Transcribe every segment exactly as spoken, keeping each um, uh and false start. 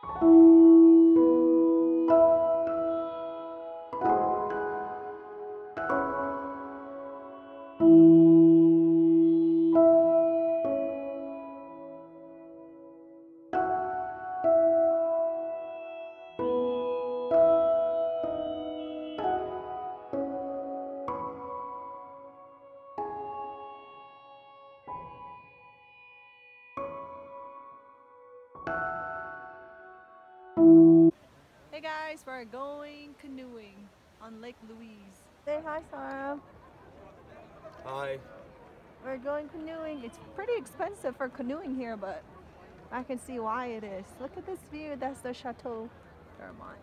Hey guys, we're going canoeing on Lake Louise. Say hi, Sarah. Hi. We're going canoeing. It's pretty expensive for canoeing here, but I can see why it is. Look at this view. That's the Chateau Vermont.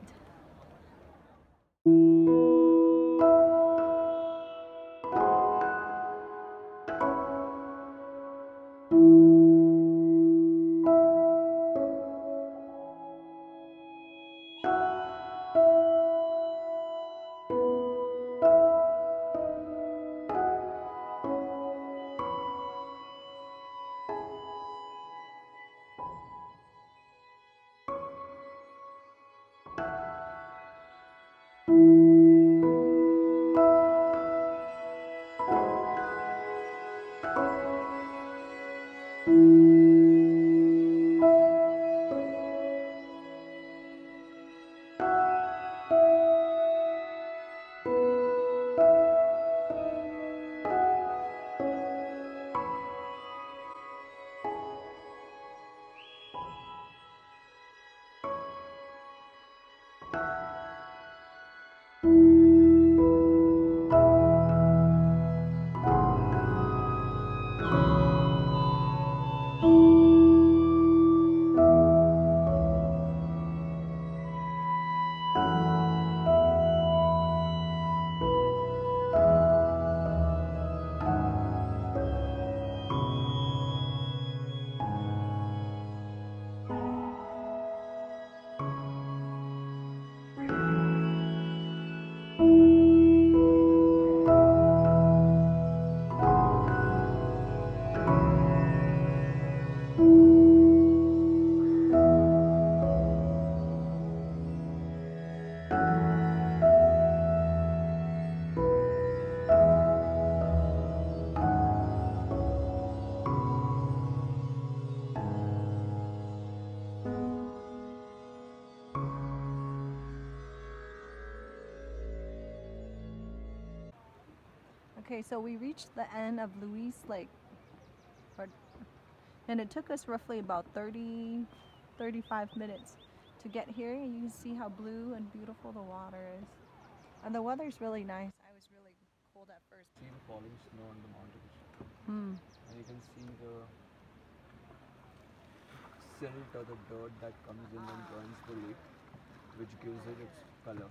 Okay, so we reached the end of Louise Lake, or- and it took us roughly about thirty, thirty-five minutes to get here. And you can see how blue and beautiful the water is. And the weather's really nice. I was really cold at first. See the falling snow on the mountains. Hmm. And you can see the silt or the dirt that comes in and joins the lake, which gives it its color.